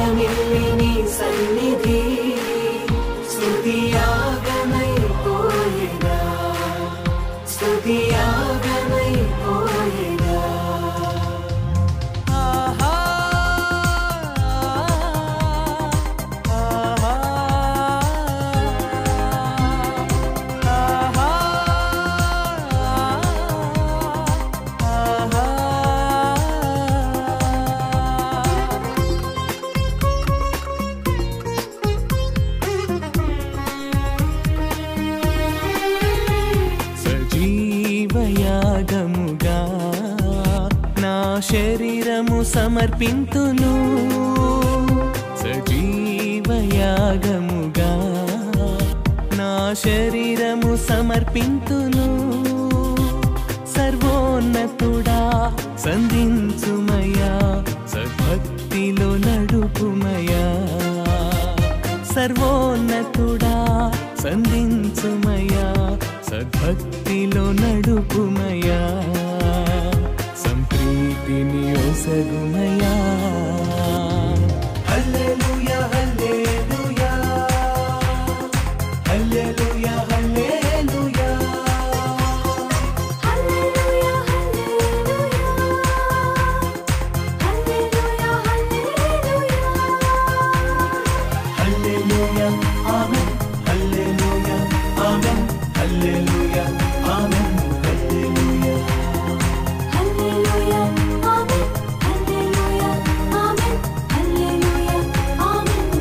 నిల్లిని సన్నిధి స్తుతియాగమైపోయేదా స్తుతియాగమైపోయేదా సజీవయాగముగా నా శరీరము సమర్పింతును సజీవయాగముగా నా శరీరము సమర్పింతును సర్వోన్నతుడా సంధించుమయా సద్భక్తిలో నడుపుమయా సర్వోన్నతుడా సంధించుమయా సద్భక్తిలో నడుపుమయా సంప్రీతిని ఒసగుమయా హల్లెలూయా హల్లెలూయా హల్లెలూయా హల్లెలూయా హల్లెలూయా ఆమేన్ హల్లెలూయా ఆమేన్ హల్లెలూయా ఆమేన్ హల్లెలూయా హల్లెలూయా ఆమేన్ హల్లెలూయా ఆమేన్ హల్లెలూయా ఆమేన్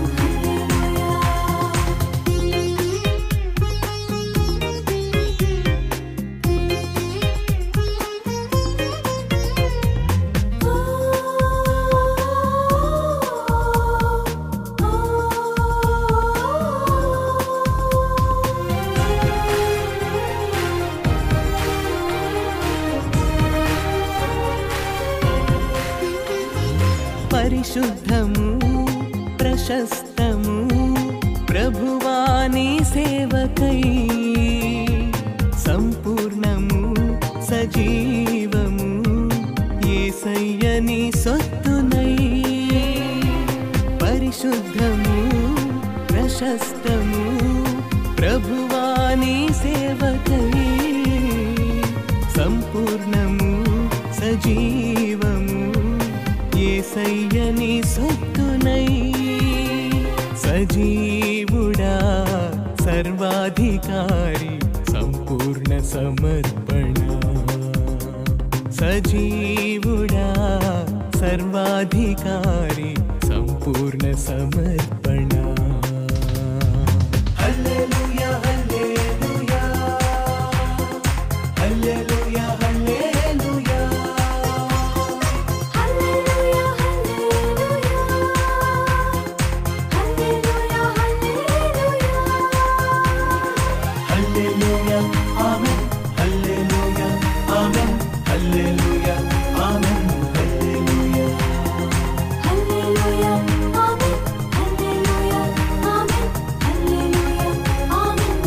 పరిశుద్ధము ప్రశస్తము ప్రభువాని సేవకై సంపూర్ణము సజీవము యేసయ్యని సొత్తునై పరిశుద్ధము ప్రశస్తము ప్రభువాని సేవకై సంపూర్ణము సజీవము యేసయ్యని సొత్తునై సజీవుడా సర్వాధికారి సంపూర్ణ సమర్పణ సజీవుడా సర్వాధికారి సంపూర్ణ సమర్పణ హల్లెలూయా హల్లెలూయా హల్లెలూయా హల్లెలూయా హల్లెలూయా ఆమేన్ హల్లెలూయా ఆమేన్ హల్లెలూయా ఆమేన్ హల్లెలూయా హల్లెలూయా ఆమేన్ హల్లెలూయా ఆమేన్ హల్లెలూయా ఆమేన్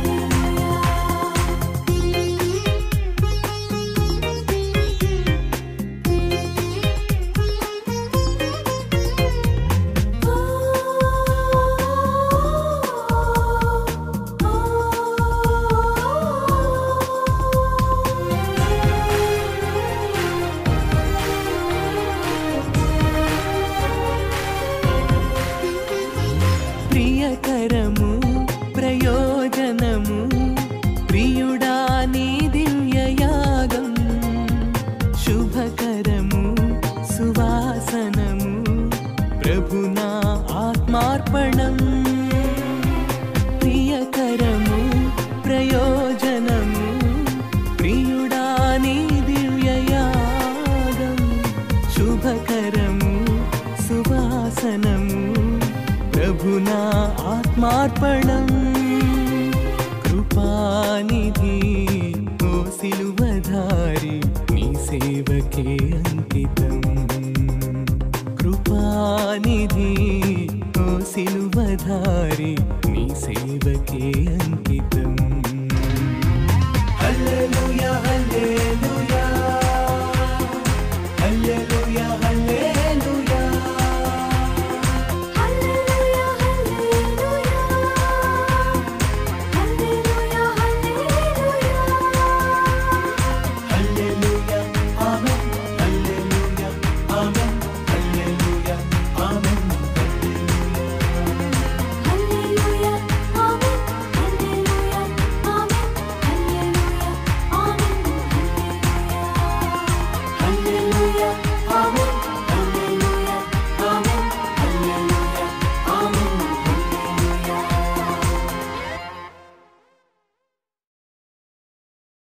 ప్రియకరము ప్రయోజనము ప్రియుడా నీ దివ్యయాగం శుభకరము సువాసనము ప్రభునా ఆత్మార్పణం ప్రియకరము ప్రయోజనము ప్రియుడా నీ దివ్యయాగం శుభకరము సువాసనము ప్రభునా ఆత్మార్పణం కృపానిధి ఓ సిలువధారి నీ సేవకే అంకితం కృపానిధి ఓ సిలువధారి నీ సేవకే అంకితం హల్లెలూయా హల్లెలూయా